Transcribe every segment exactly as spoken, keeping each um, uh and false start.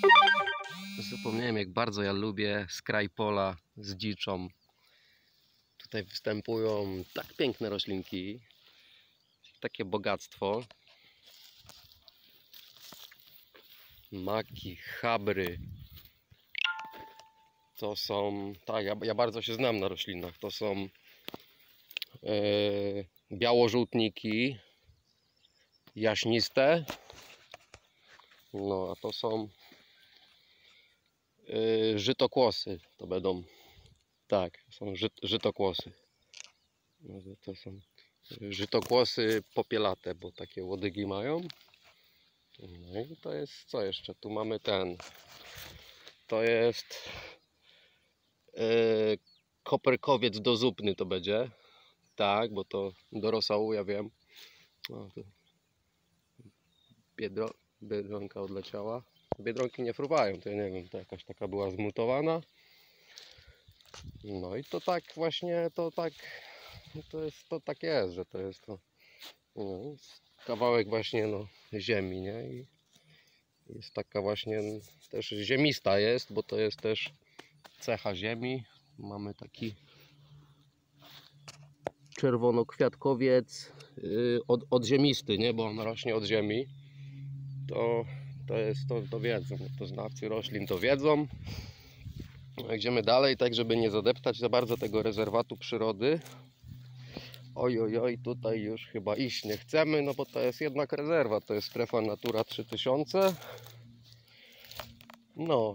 Zapomniałem, jak bardzo ja lubię skraj pola z dziczą. Tutaj występują tak piękne roślinki, takie bogactwo. Maki, chabry. To są, tak, ja, ja bardzo się znam na roślinach. To są e, białożółtniki, jaśniste. No, a to są e, żytokłosy. To będą, tak, są ży, żytokłosy. No, to są żytokłosy popielate, bo takie łodygi mają. No i to jest, co jeszcze? Tu mamy ten. To jest yy, koperkowiec dozupny to będzie. Tak, bo to do rosołu, ja wiem. O, tu Biedro, biedronka odleciała. Biedronki nie fruwają, to ja nie wiem, to jakaś taka była zmutowana. No i to tak właśnie, to tak, to jest, to tak jest, że to jest to no, kawałek właśnie no, ziemi, nie? I jest taka właśnie też ziemista jest, bo to jest też cecha ziemi. Mamy taki czerwonokwiatkowiec yy, od, odziemisty, nie? Bo on rośnie od ziemi. To, to jest, to, to wiedzą, to znawcy roślin to wiedzą. Idziemy dalej, tak żeby nie zadeptać za bardzo tego rezerwatu przyrody. Oj, oj, oj, tutaj już chyba iść nie chcemy, no bo to jest jednak rezerwat, to jest strefa Natura trzy tysiące. No,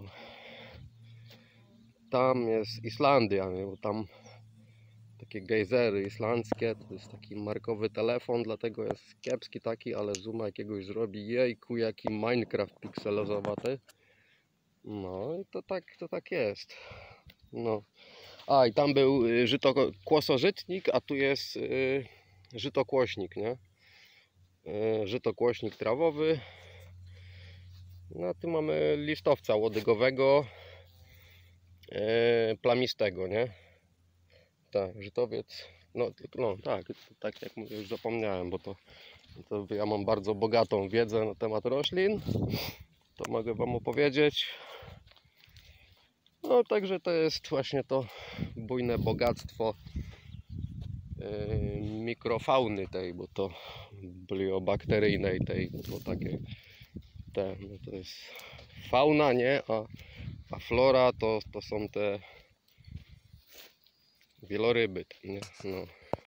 tam jest Islandia, nie? Bo tam takie gejzery islandzkie, to jest taki markowy telefon, dlatego jest kiepski taki, ale zooma jakiegoś zrobi, jejku, jaki Minecraft pikselozowaty. No i to tak, to tak jest. No. A i tam był żytokłosożytnik, a tu jest y, żytokłośnik, nie? Y, żytokłośnik trawowy. No tu mamy listowca łodygowego, y, plamistego, nie? Tak, żytowiec. No, no tak, tak jak mówię, już zapomniałem, bo to, to ja mam bardzo bogatą wiedzę na temat roślin. To mogę wam opowiedzieć. No także to jest właśnie to bujne bogactwo yy, mikrofauny tej, bo to bliobakteryjnej tej, bo takie te, no to jest fauna, nie? A, a flora to, to są te wieloryby, nie? No.